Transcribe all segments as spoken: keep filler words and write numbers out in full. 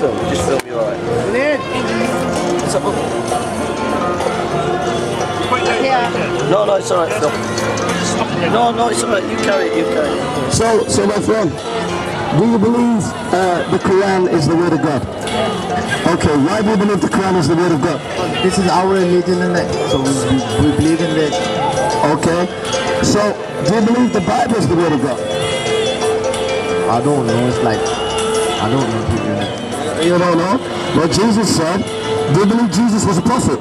film? Just film you alright. What's that book? Yeah. No, no, it's alright, Phil. No, no, it's alright. You carry it, you carry it. So, so my friend, do you believe uh, the Quran is the word of God? Okay, why do you believe the Quran is the word of God? This is our religion, isn't it? So we, we believe in it. Okay, so do you believe the Bible is the word of God? I don't know, it's like, I don't know who doing it. You don't know? Well, Jesus said, do you believe Jesus was a prophet?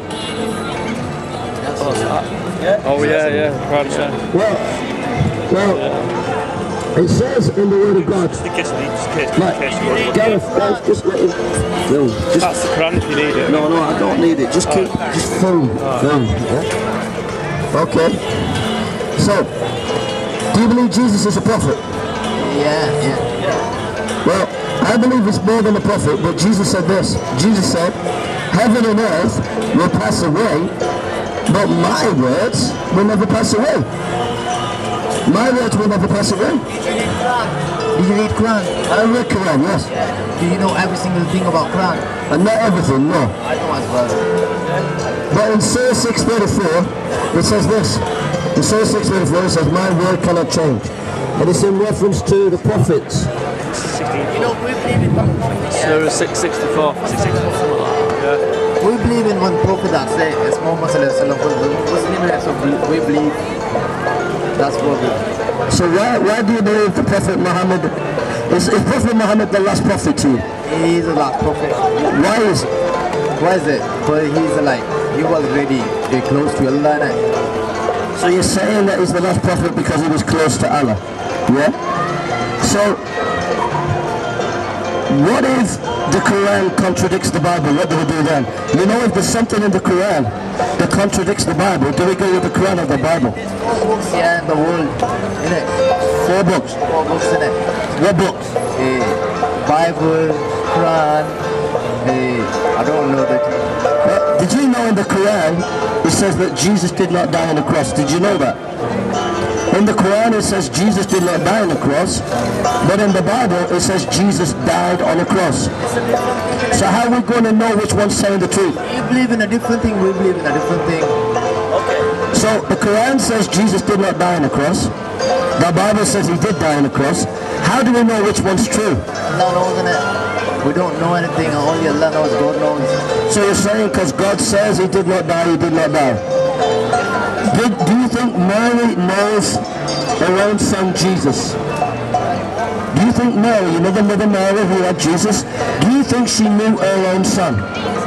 Oh yeah, yeah, proud to say. Well, well, yeah. It says in the word of God. Just in case you need, just in case, Like, in case you want to Gareth, guys, just let him. No, just. That's the Quran if you need it. No, no, I don't need it. Just keep. Just film, film. Yeah? Okay. So, do you believe Jesus is a prophet? Yeah, yeah. Well, I believe it's more than a prophet, but Jesus said this. Jesus said, heaven and earth will pass away, but my words will never pass away. My words will never pass away. Do you read Quran? I read Quran, yes. Do you know every single thing about Quran? And not everything, no. I know as well. But in Surah six thirty-four, it says this. In Surah six thirty-four, it says, my word cannot change. And it's in reference to the prophets. You know, we believe in one prophet. Surah six sixty-four. Yeah. We believe in one prophet that says it's Muhammad sallallahu alaihi wasallam. So we believe that's what we believe. So why, why do you believe the Prophet Muhammad, is, is Prophet Muhammad the last prophet to you? He is the last prophet. Why is it? Why is it? But he's like, he was really very close to Allah. Right? So you're saying that he's the last prophet because he was close to Allah? Yeah? So, what if the Quran contradicts the Bible? What do we do then? You know, if there's something in the Quran that contradicts the Bible, do we go with the Quran or the Bible? There's four books, yeah, in the world, innit? Four books. Four books, innit? What books? Uh, Bible, Quran, uh, I don't know the... Well, did you know in the Quran, it says that Jesus did not die on the cross? Did you know that? In the Quran it says Jesus did not die on the cross, but in the Bible it says Jesus died on the cross. So how are we going to know which one's saying the truth? You believe in a different thing, we believe in a different thing. So the Quran says Jesus did not die on the cross. The Bible says he did die on the cross. How do we know which one's true? Allah knows, innit? We don't know anything, only Allah knows, God knows. So you're saying because God says he did not die, he did not die. Did, do you think Mary knows her own son Jesus? Do you think Mary, you know the mother Mary who had Jesus, do you think she knew her own son?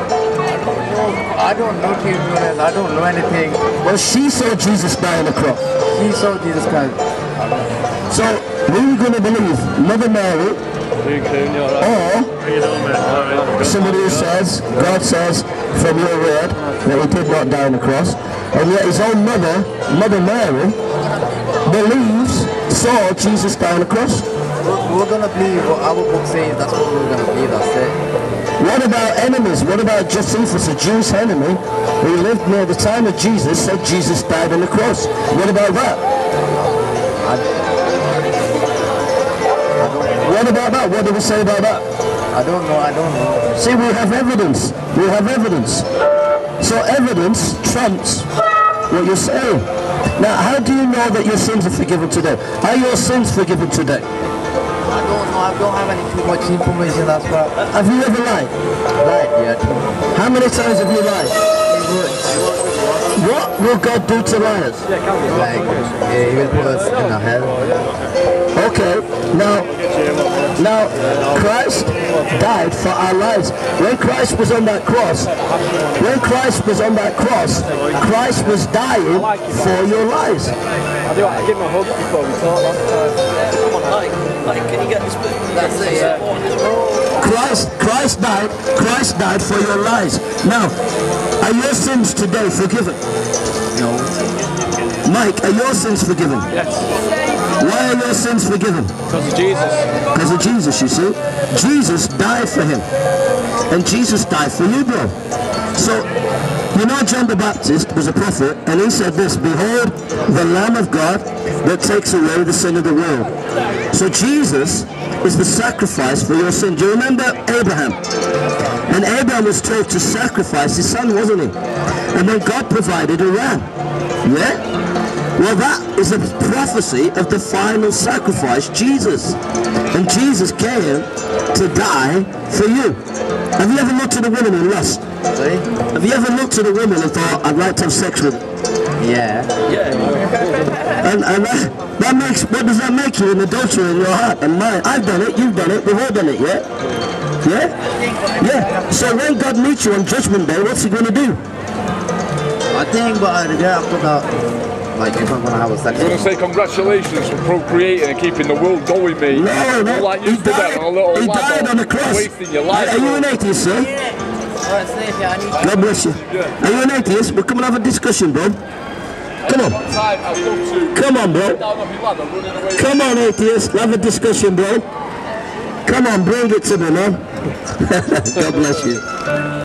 I don't know Jesus, I don't know anything. Well, she saw Jesus die on the cross. She saw Jesus Christ. So, who are you going to believe? Mother Mary, or somebody who says, God says from your word that he did not die on the cross, and yet his own mother, Mother Mary, believes, saw Jesus die on the cross? We're, we're going to believe what our book says, that's what we're going to believe, that's it. What about enemies? What about Josephus, a Jewish enemy who lived near the time of Jesus, said Jesus died on the cross? What about that? I, I don't, what about that? What do we say about that? I don't know, I don't know. See, we have evidence. We have evidence. So evidence trumps what you're saying. Now, how do you know that your sins are forgiven today? Are your sins forgiven today? I don't know, I don't have any too much information, that's why. Have you ever lied? Lied, yeah. How many times have you lied? What will God do to liars? Like, yeah, he will put us in a hell. Okay, now, now Christ died for our lives. When Christ was on that cross, when Christ was on that cross, Christ was dying for your lives. I do. I give him a hug before we talk last time. Come on, Mike. Mike, can you get this bit? That's it, yeah. Christ, Christ died, Christ died for your lives. Now, are your sins today forgiven? No. Mike, are your sins forgiven? Yes. Why are your sins forgiven? Because of Jesus. Because of Jesus, you see. Jesus died for him. And Jesus died for you, bro. So, you know, John the Baptist was a prophet, and he said this, behold, the Lamb of God that takes away the sin of the world. So Jesus is the sacrifice for your sin. Do you remember Abraham? And Abraham was told to sacrifice his son, wasn't he? And then God provided a ram. Yeah? Well, that is a prophecy of the final sacrifice, Jesus. And Jesus came to die for you. Have you ever looked at a woman in lust? Sorry? Have you ever looked at a woman and thought, I'd like to have sex with her? Yeah. Yeah. And, and that, that makes, what does that make you? An adulterer in your heart and mind. I've done it, you've done it, we've all done it, yeah? Yeah? Yeah. So when God meets you on Judgment Day, what's he going to do? I think, but the girl put out, like, if I'm gonna have a sex. I'm gonna say congratulations for procreating and keeping the world going, mate. No, no. Like you He did that died, on a little he lad died on the cross. wasting your life. Are you an atheist, sir? God bless you. Are you an atheist? Well, come and have a discussion, bro. Come on. Time, I'd love to. Come on, bro. Down on my ladder, running away. Come on, atheist. Have a discussion, bro. Come on, bring it to me, man. God bless you.